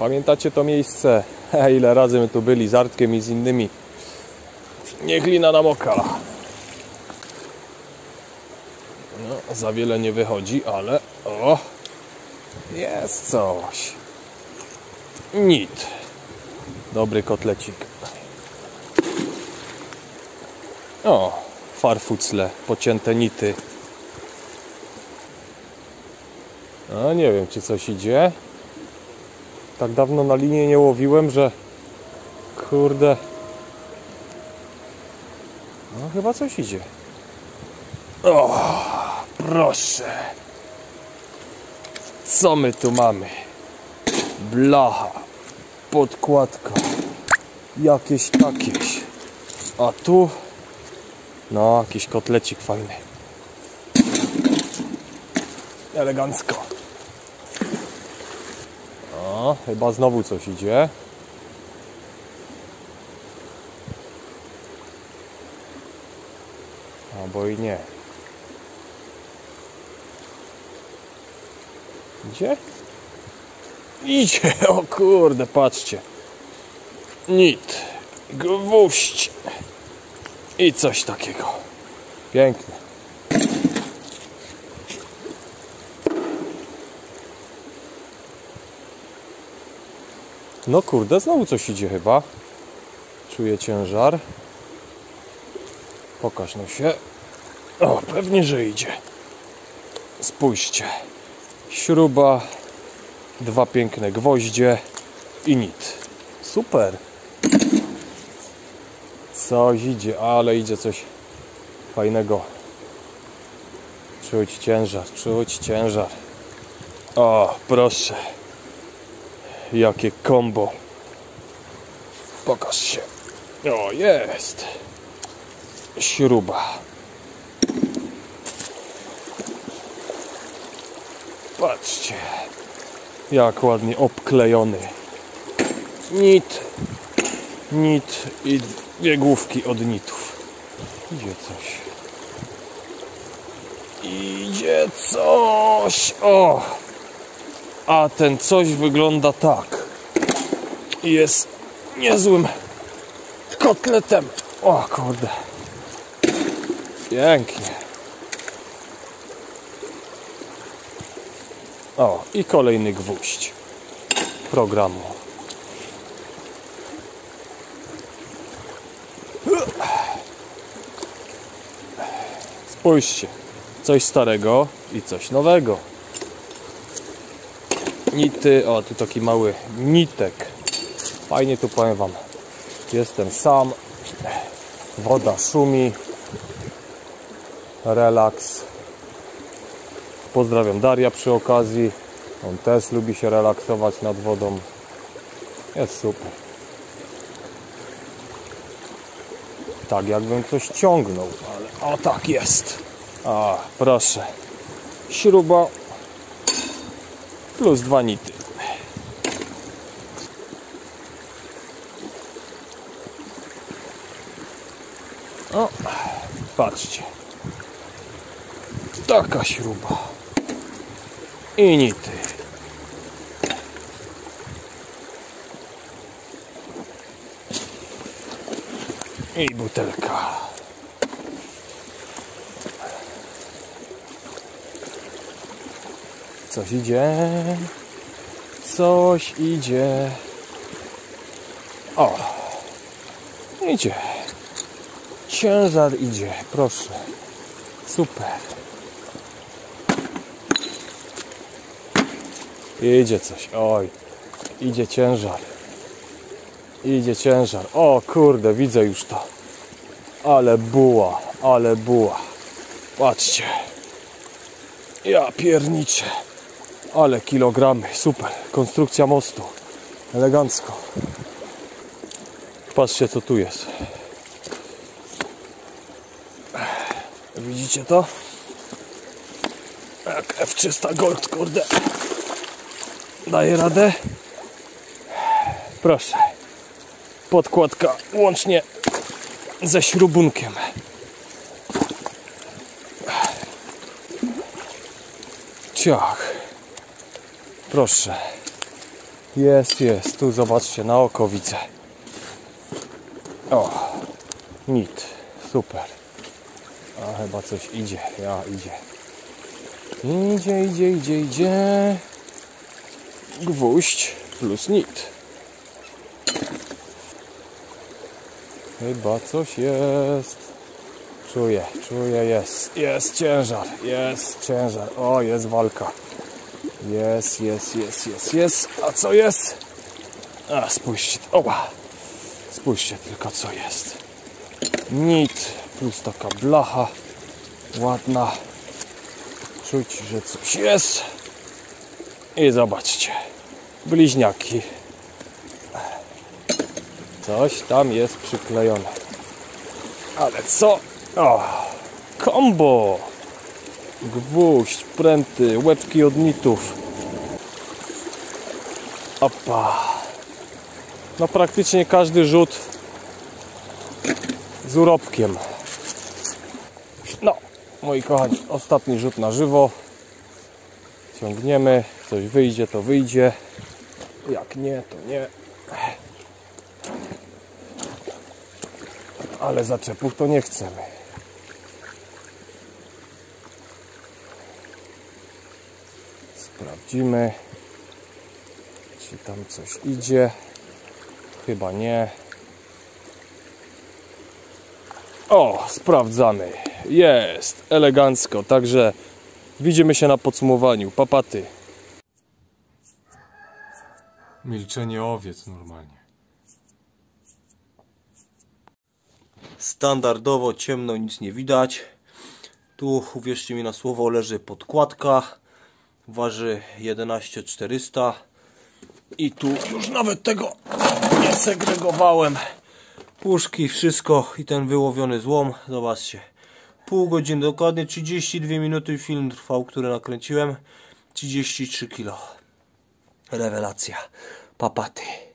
Pamiętacie to miejsce? Ile razy my tu byli z Artkiem i z innymi. Niech lina nam okala. No, za wiele nie wychodzi, ale o, jest coś. Nit. Dobry kotlecik. O, farfucle, pocięte nity. No, nie wiem, czy coś idzie. Tak dawno na linie nie łowiłem, że kurde. No, chyba coś idzie. O, proszę. Co my tu mamy? Blacha, podkładka, jakieś takieś. A tu no, jakiś kotlecik fajny. Elegancko. O, chyba znowu coś idzie. Albo i nie. Idzie? Idzie, o kurde, patrzcie. Nit, gwóźdź i coś takiego. Pięknie. No kurde, znowu coś idzie chyba. Czuję ciężar. Pokaż no się. O, pewnie, że idzie. Spójrzcie. Śruba, dwa piękne gwoździe i nit. Super. Coś idzie, ale idzie coś fajnego. Czuć ciężar, czuć ciężar. O, proszę. Jakie kombo. Pokaż się. O, jest. Śruba. Patrzcie. Jak ładnie obklejony. Nit. Nit i dwie główki od nitów. Idzie coś. Idzie coś. O! A ten coś wygląda tak. Jest niezłym kotletem. O kurde. Pięknie. O, i kolejny gwóźdź programu. Spójrzcie. Coś starego i coś nowego. Nity, o tu taki mały nitek. Fajnie tu, powiem wam. Jestem sam. Woda szumi. Relaks. Pozdrawiam Daria przy okazji. On też lubi się relaksować nad wodą. Jest super. Tak jakbym coś ciągnął, ale o tak jest. A, proszę. Śruba plus dwa nity. O, patrzcie. Taka śruba. I nity. I butelka. Coś idzie. Coś idzie. O. Idzie. Ciężar idzie. Proszę. Super. Idzie coś. Oj. Idzie ciężar. Idzie ciężar. O kurde, widzę już to. Ale buła. Ale buła. Patrzcie. Ja pierniczę. Ale kilogramy. Super. Konstrukcja mostu. Elegancko. Patrzcie, co tu jest. Widzicie to? Jak F300 Gold, kurde. Daje radę? Proszę. Podkładka łącznie ze śrubunkiem. Ciach. Proszę. Jest. Tu zobaczcie, na oko widzę. O, nit. Super. A chyba coś idzie. Idzie. Idzie. Gwóźdź plus nit. Chyba coś jest. Czuję, jest ciężar, O, jest walka. Jest. A co jest? A, spójrzcie tylko co jest. Nit plus taka blacha ładna. Czuć, że coś jest. I zobaczcie. Bliźniaki. Coś tam jest przyklejone. Ale co? O, kombo! Gwóźdź, pręty, łebki od nitów. Opa! No praktycznie każdy rzut z urobkiem. No, moi kochani, ostatni rzut na żywo. Ciągniemy, coś wyjdzie, to wyjdzie. Jak nie, to nie. Ale zaczepów to nie chcemy. Sprawdzimy, czy tam coś idzie. Chyba nie. O, sprawdzamy. Jest, elegancko. Także widzimy się na podsumowaniu. Papaty. Milczenie owiec normalnie. Standardowo ciemno, nic nie widać. Tu, uwierzcie mi na słowo, leży podkładka. Waży 11400. I tu już nawet tego nie segregowałem. Puszki, wszystko i ten wyłowiony złom. Zobaczcie. Pół godziny, dokładnie 32 minuty film trwał, który nakręciłem. 33 kg. Rewelacja. Papaty.